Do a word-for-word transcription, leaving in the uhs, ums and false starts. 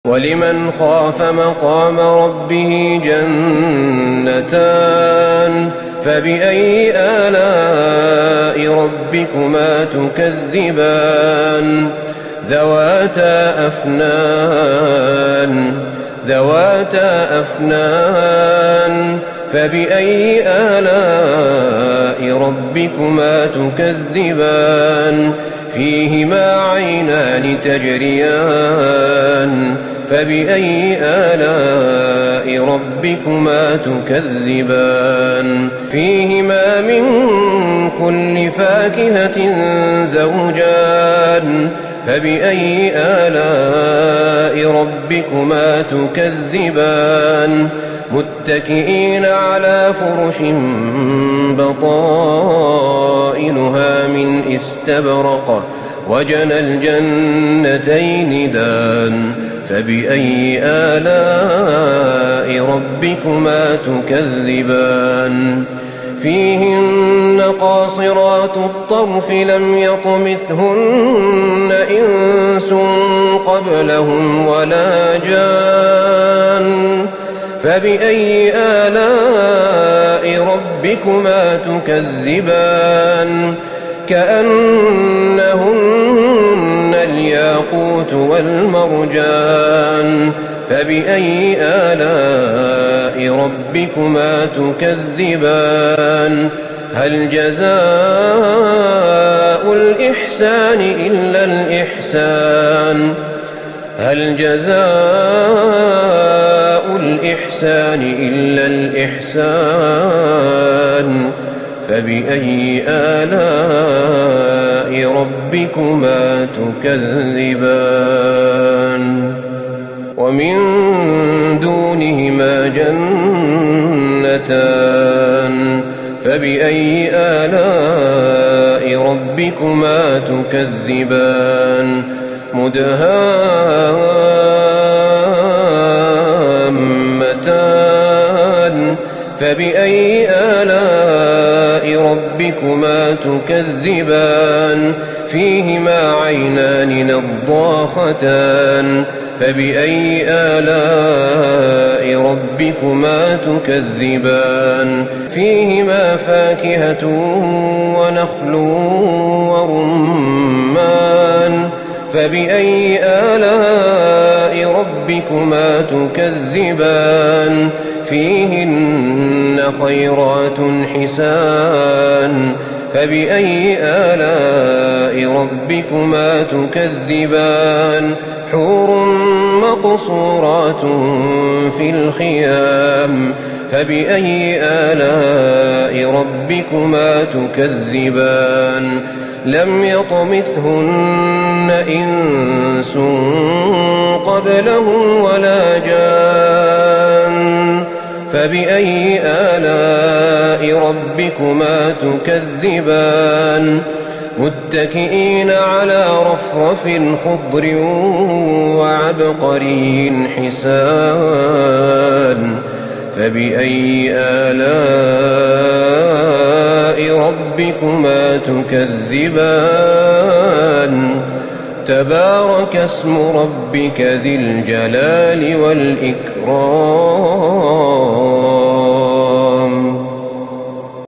ولمن خاف مقام ربه جنتان فبأي آلاء ربكما تكذبان ذواتا أفنان ذواتا أفنان فبأي آلاء ربكما تكذبان فيهما عينان تجريان فبأي آلاء ربكما تكذبان فيهما من كل فاكهة زوجان فبأي آلاء ربكما تكذبان متكئين على فرش بطائنها من استبرق وجنى الجنتين دان فبأي آلاء ربكما تكذبان فيهن قاصرات الطرف لم يطمثهن إنس قبلهم ولا جان فبأي آلاء ربكما تكذبان كأنهن الياقوت والمرجان فبأي آلاء ربكما تكذبان هل جزاء الإحسان إلا الإحسان هل جزاء الإحسان إلا الإحسان فبأي آلاء ربكما تكذبان ومن دونهما جنتان فبأي آلاء ربكما تكذبان مدهامتان فبأي آلاء ربكما تكذبان فيهما عينان نضاختان فبأي آلاء ربكما تكذبان فيهما فاكهة ونخل ورمان فبأي آلاء ربكما تكذبان فيهن خيرات حسان فبأي آلاء ربكما تكذبان حور مقصورات في الخيام فبأي آلاء ربكما تكذبان لم يطمثهن إنس قبلهم ولا جان فبأي آلاء ربكما تكذبان متكئين على رفرف خضر وعبقري حسان فبأي آلاء ربكما تكذبان تبارك اسم ربك ذي الجلال والإكرام